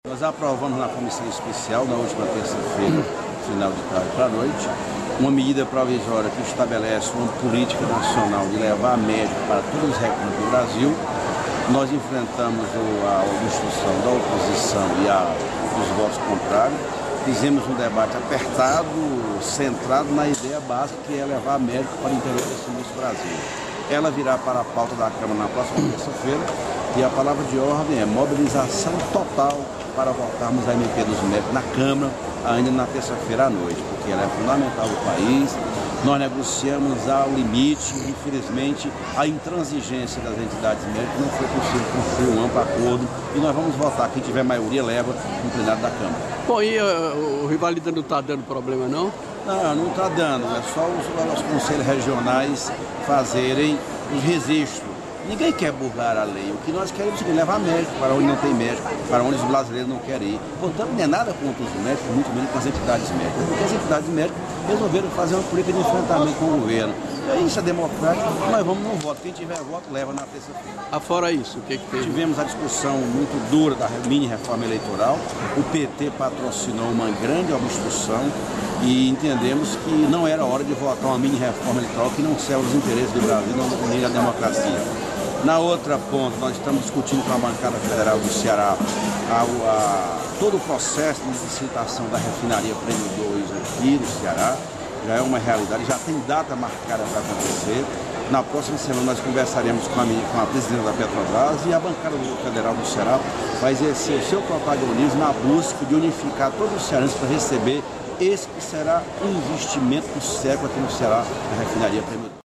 Nós aprovamos na comissão especial, na última terça-feira, final de tarde para a noite, uma medida provisória que estabelece uma política nacional de levar médico para todos os recantos do Brasil. Nós enfrentamos a obstrução da oposição e os votos contrários. Fizemos um debate apertado, centrado na ideia básica, que é levar médico para o interior desse Brasil. Ela virá para a pauta da Câmara na próxima terça-feira e a palavra de ordem é mobilização total para votarmos a MP dos médicos na Câmara ainda na terça-feira à noite, porque ela é fundamental do país. Nós negociamos ao limite, infelizmente a intransigência das entidades médicas não foi possível construir um amplo acordo e nós vamos votar, quem tiver maioria leva no plenário da Câmara. Bom, e o Rivalida não está dando problema não? Não está dando, é só os conselhos regionais fazerem os registros. Ninguém quer burlar a lei. O que nós queremos é levar médico para onde não tem médico, para onde os brasileiros não querem ir. Portanto, não é nada contra os médicos, muito menos com as entidades médicas. Porque as entidades médicas resolveram fazer uma política de enfrentamento com o governo. Isso é democrático, nós vamos no voto. Quem tiver voto, leva na terça-feira. Afora isso, o que teve? Tivemos a discussão muito dura da mini-reforma eleitoral. O PT patrocinou uma grande obstrução e entendemos que não era hora de votar uma mini-reforma eleitoral que não serve os interesses do Brasil, nem da democracia. Na outra ponta, nós estamos discutindo com a bancada federal do Ceará todo o processo de licitação da refinaria Prêmio 2 aqui no Ceará. Já é uma realidade, já tem data marcada para acontecer. Na próxima semana nós conversaremos com a presidente da Petrobras e a bancada federal do Ceará vai exercer o seu protagonismo na busca de unificar todos os cearenses para receber esse que será um investimento do século aqui no Ceará, a refinaria Prêmio 2.